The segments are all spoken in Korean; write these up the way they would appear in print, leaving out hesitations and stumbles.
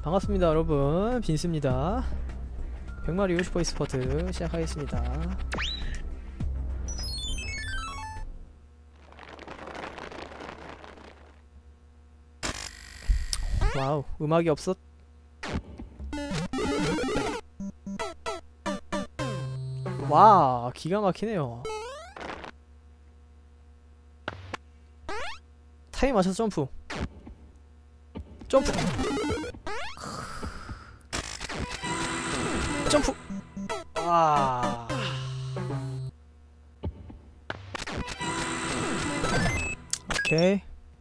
반갑습니다 여러분, 빈스입니다. 백마리오 슈퍼 e스포츠 시작하겠습니다. 와우, 음악이 없었. 와, 기가 막히네요. 타임 맞춰서 점프. 점프. 점프. 와. 오케이.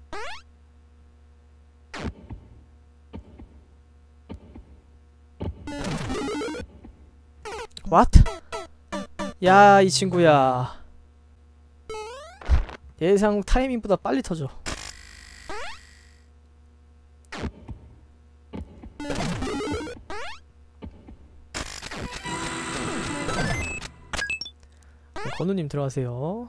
What? 야, 이 친구야. 예상 타이밍보다 빨리 터져. 건우님 들어가세요.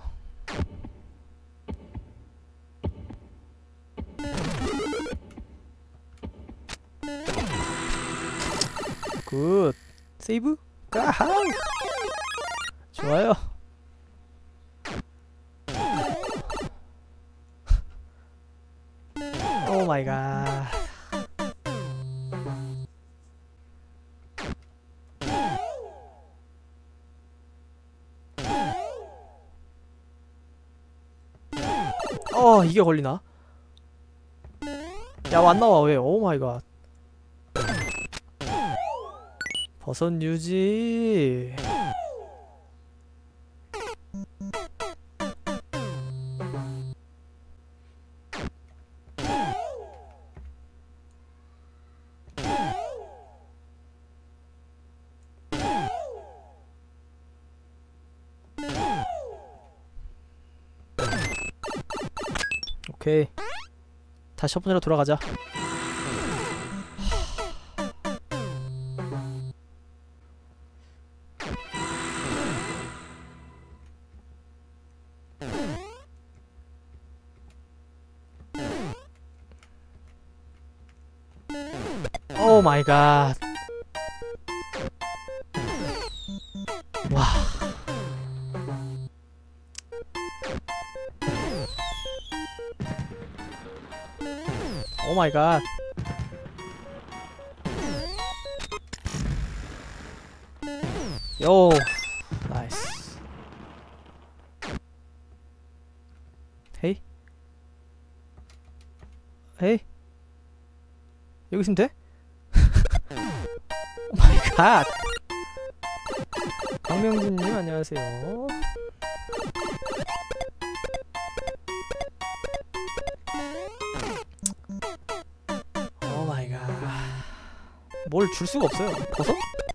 굿. 세이브? 까하! 좋아요. 오 마이 갓. 이게 걸리나? 야, 안 나와, 왜? 오 마이 갓. 버섯 유지. 오케이. 다시 첫 번째로 돌아가자. 오 마이 갓. 와. 오 마이 갓. 요. 나이스. 헤이. 헤이. 여기 있으면 돼? 오 마이 갓. 강명진님 안녕하세요. 오 마이 갓. 뭘 줄 수가 없어요. 버섯?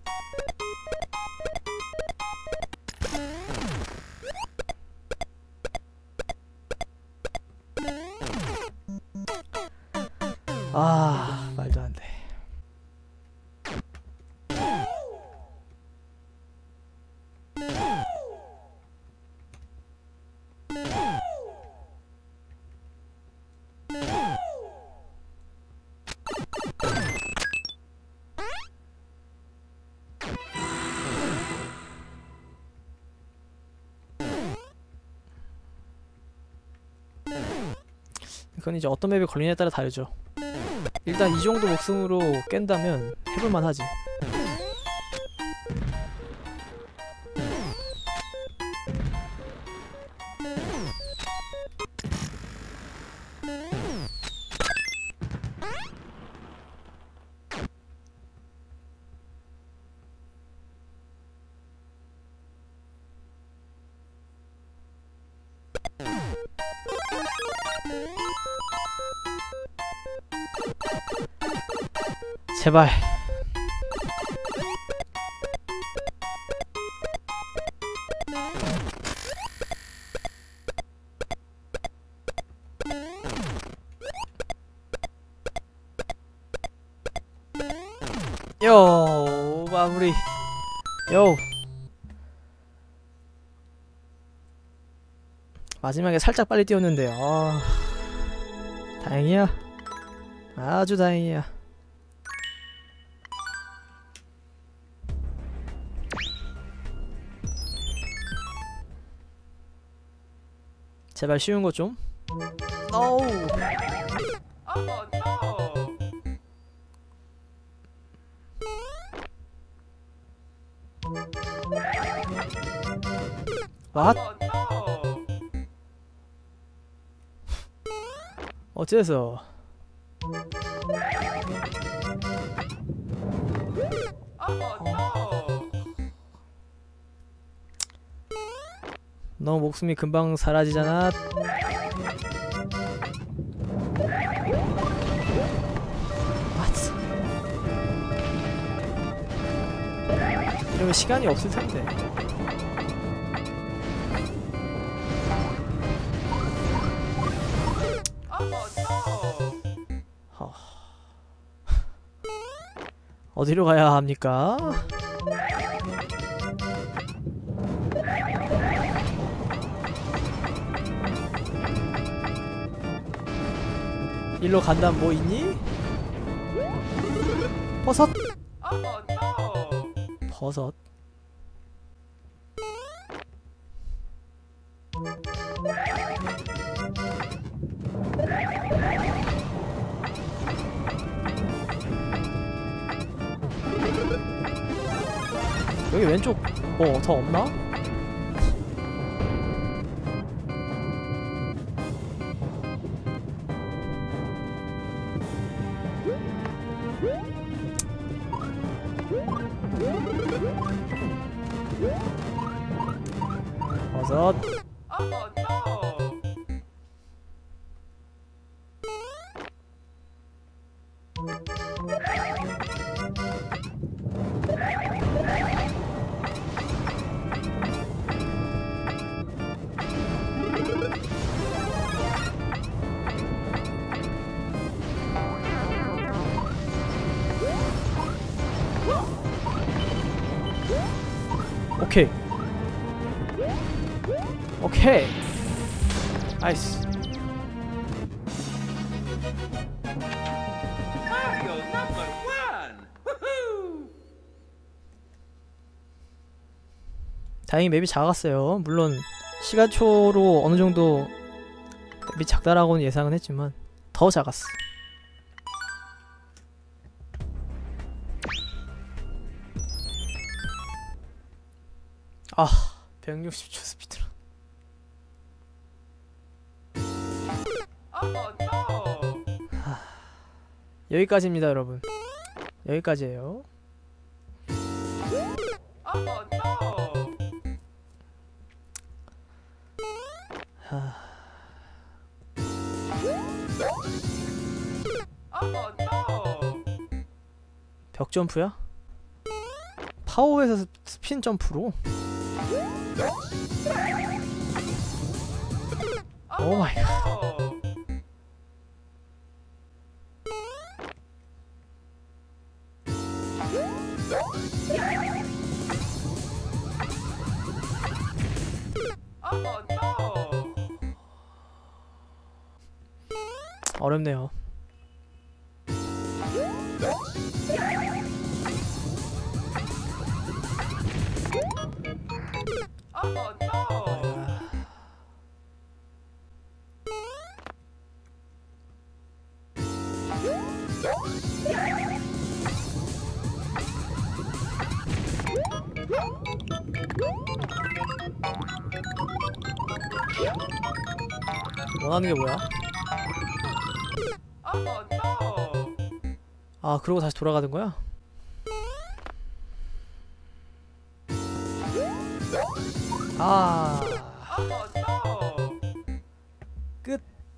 아, 말도 안 돼. 그건 이제 어떤 맵에 걸리냐에 따라 다르죠. 일단 이 정도 목숨으로 깬다면 해볼만 하지. 제발. 요, 마무리. 요. 마지막에 살짝 빨리 뛰었는데, 다행이야. 아주 다행이야. 제발 쉬운 거 좀. 노우. What? 어째서? 너 목숨이 금방 사라지잖아. What? 이러면 시간이 없을 텐데. 어디로 가야 합니까? 일로 간다면 뭐 있니? 버섯! 버섯. 여기 왼쪽 뭐 더 없나? 버섯. 오케이. 오케이. 나이스. 다행히 맵이 작았어요. 물론 시간초로 어느정도 맵이 작다라고는 예상은 했지만 더 작았어. 아, 160초 스피드런. 여기까지입니다, 여러분. 여기까지예요. 벽 점프야? 파워에서 스핀 점프로? 오 마이 갓. 어렵네요. 원하는 게 뭐야? 아, 그러고 다시 돌아가는 거야? 아, 끝.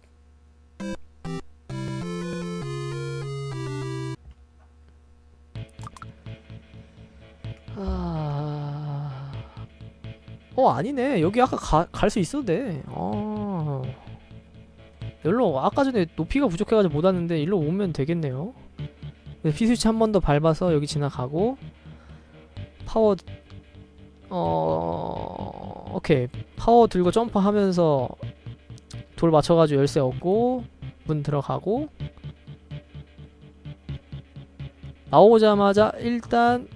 아니네. 여기 아까 갈 수 있어도 돼. 여기로 아까 전에 높이가 부족해가지고 못 왔는데 일로 오면 되겠네요. P스위치 한 번 더 밟아서 여기 지나가고 파워 오케이. 파워 들고 점프하면서 돌 맞춰가지고 열쇠 얻고 문 들어가고 나오자마자 1단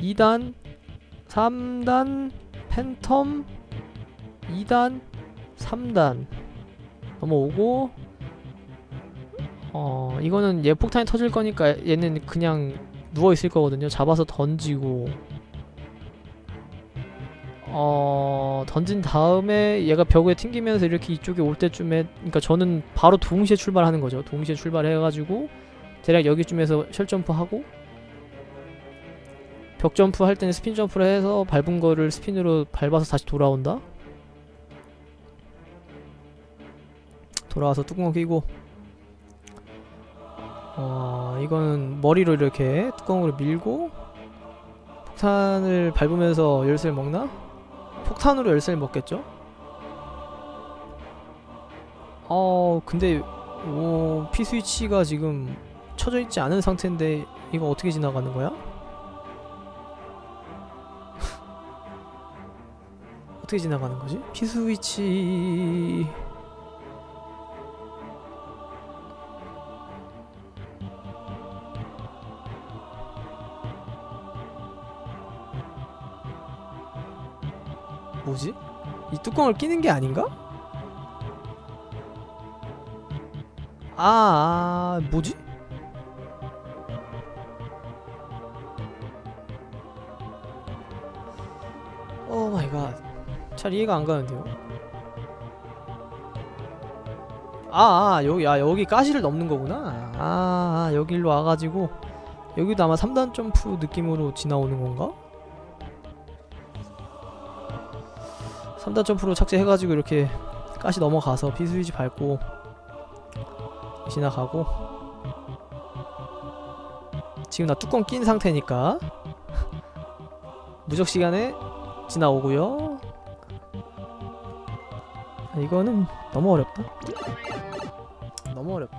2단 3단 팬텀 2단 3단 넘어오고, 이거는 얘 폭탄이 터질 거니까 얘는 그냥 누워있을 거거든요. 잡아서 던지고, 던진 다음에 얘가 벽에 튕기면서 이렇게 이쪽에 올 때쯤에, 그러니까 저는 바로 동시에 출발하는 거죠. 동시에 출발해가지고 대략 여기쯤에서 쉘점프하고, 벽 점프 할 때는 스핀 점프를 해서 밟은 거를 스핀으로 밟아서 다시 돌아온다. 돌아와서 뚜껑을 끼고, 이거는 머리로 이렇게 뚜껑으로 밀고 폭탄을 밟으면서 열쇠를 먹나? 폭탄으로 열쇠를 먹겠죠? 근데 P스위치가 지금 쳐져 있지 않은 상태인데 이거 어떻게 지나가는 거야? 어떻게 지나가는 거지? P스위치... 뭐지? 이 뚜껑을 끼는 게 아닌가? 뭐지? 오 마이 갓. 잘 이해가 안 가는데요? 여기 가시를 넘는 거구나. 여기 일로 와가지고 여기도 아마 3단 점프 느낌으로 지나오는 건가? 3단 점프로 착지해가지고 이렇게 가시 넘어가서 P스위치 밟고 지나가고, 지금 나 뚜껑 낀 상태니까 무적 시간에 지나오고요. 이거는 너무 어렵다. 너무 어렵다.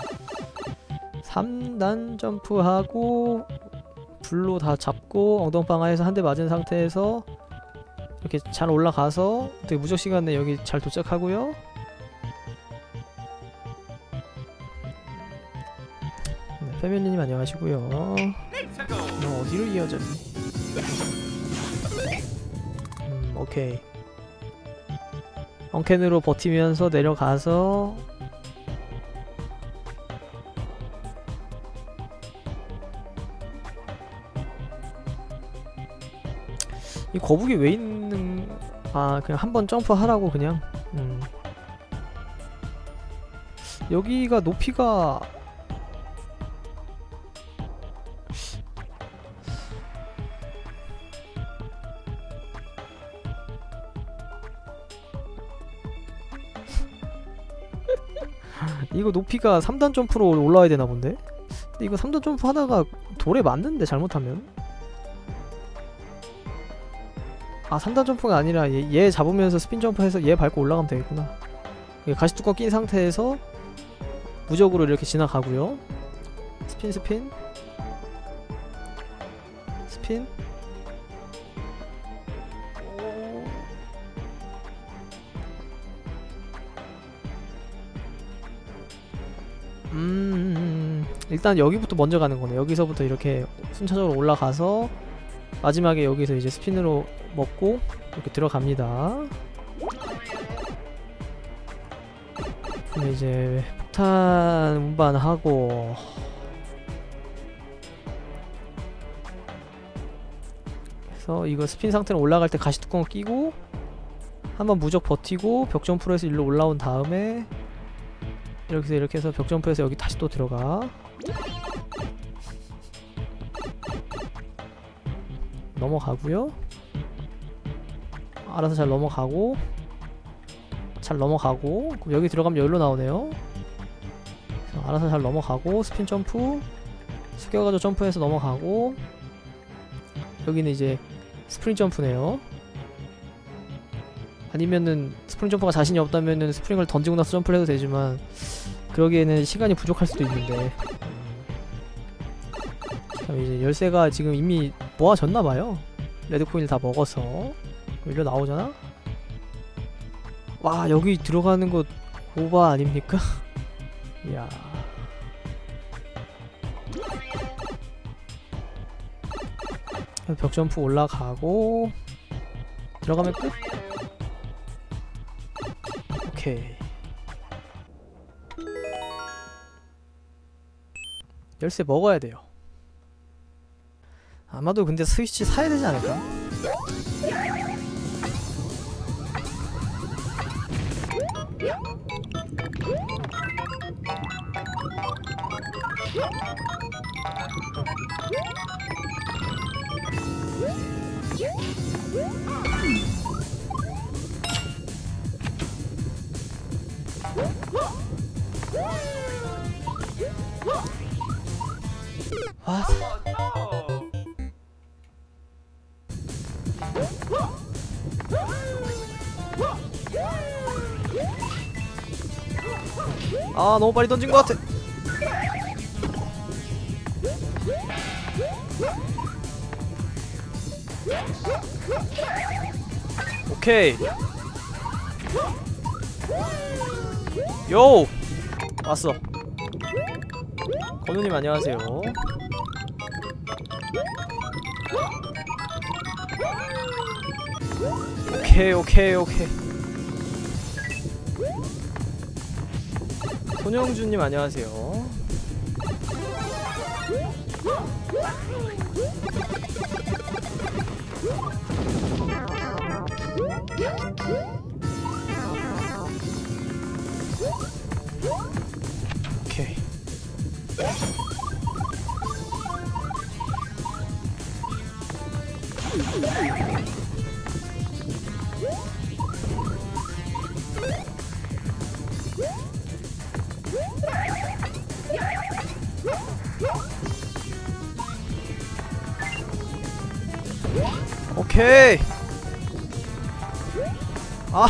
3단 점프하고 불로 다 잡고 엉덩방아에서 한 대 맞은 상태에서 이렇게 잘 올라가서 되게 무적 시간에 여기 잘 도착하고요. 네, 패밀리님 안녕하시고요. 너 어디로 이어졌니? 오케이. 엉캔으로 버티면서 내려가서 이 거북이 왜 있는... 그냥 한번 점프하라고 그냥. 여기가 높이가... 이거 높이가 3단 점프로 올라와야 되나 본데? 근데 이거 3단 점프 하다가 돌에 맞는데 잘못하면? 3단 점프가 아니라 얘 잡으면서 스핀 점프해서 얘 밟고 올라가면 되겠구나. 가시 뚜껑 낀 상태에서 무적으로 이렇게 지나가고요. 스핀 스핀 스핀. 일단 여기부터 먼저 가는 거네. 여기서부터 이렇게 순차적으로 올라가서 마지막에 여기서 이제 스핀으로 먹고 이렇게 들어갑니다. 근데 이제 폭탄 운반하고 그래서 이거 스핀 상태로 올라갈 때 가시 뚜껑을 끼고 한번 무적 버티고 벽 점프로 해서 일로 올라온 다음에 이렇게 해서 벽 점프해서 여기 다시 또 들어가. 넘어가고요. 알아서 잘 넘어가고 그럼 여기 들어가면 여기로 나오네요. 알아서 잘 넘어가고 스핀 점프 숙여가지고 점프해서 넘어가고, 여기는 이제 스프링 점프네요. 아니면은 스프링 점프가 자신이 없다면은 스프링을 던지고 나서 점프를 해도 되지만 그러기에는 시간이 부족할 수도 있는데, 이제 열쇠가 지금 이미 모아졌나봐요. 레드코인을 다 먹어서. 일로 나오잖아? 와, 여기 들어가는 거 오바 아닙니까? 이야. 벽 점프 올라가고 들어가면 끝? 오케이. 열쇠 먹어야 돼요. 아마도 근데 스위치 사야 되지 않을까? 와. 아, 너무 빨리 던진 것 같아. 오케이. 요! 왔어. 건우님 안녕하세요. 오케이 오케이 오케이. 손영준님 안녕하세요. 오케이. 오케이. 아.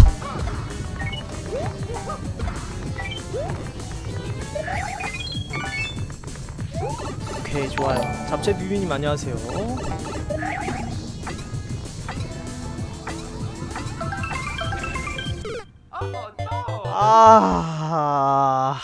오케이, 좋아요. 잡채 비비님 안녕하세요. 아.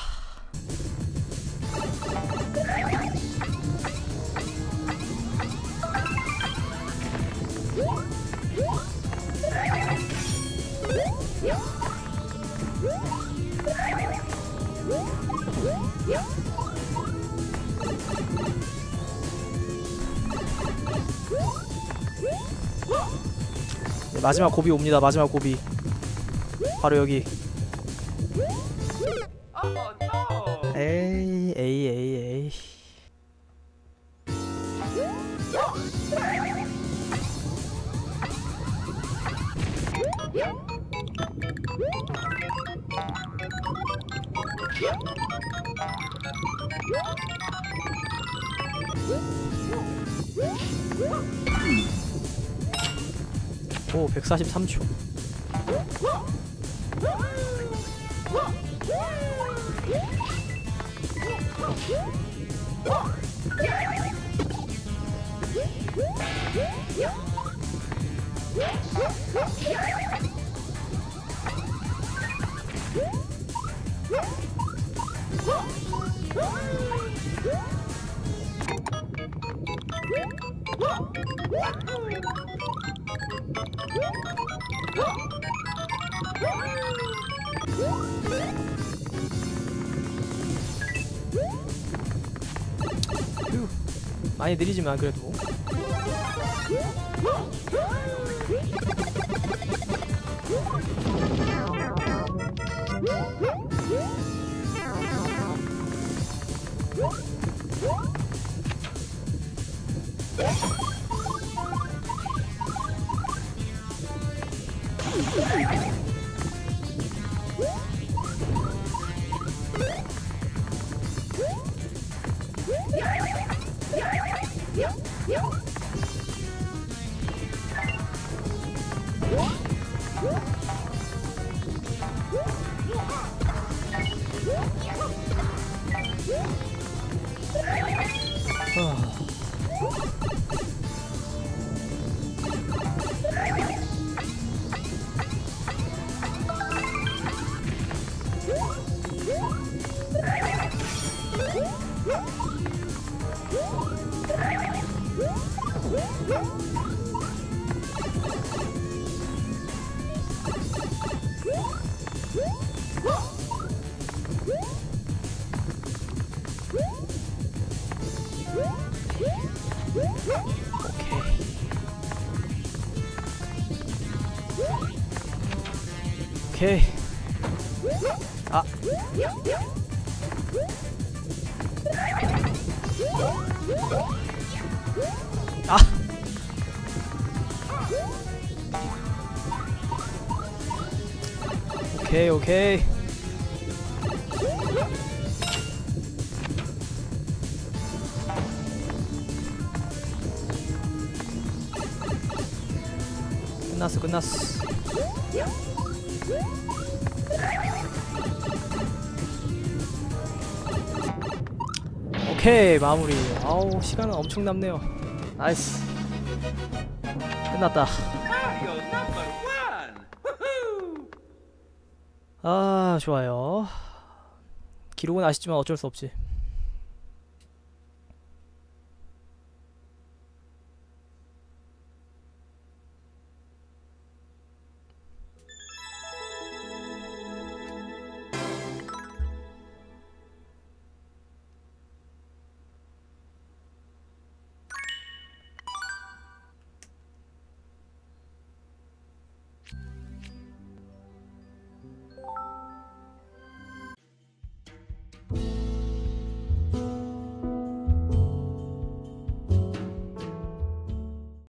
네, 마지막 고비 옵니다. 마지막 고비. 바로 여기. 에이 에이 에이 에이. 오, 143초. 휴, 많이 느리지만 그래도. 오케이. 아. 아. 오케이 오케이. 끝났어 끝났어. 오케이 마무리. 아우 시간은 엄청 남네요. 나이스. 끝났다. 아 좋아요. 기록은 아시지만 어쩔 수 없지.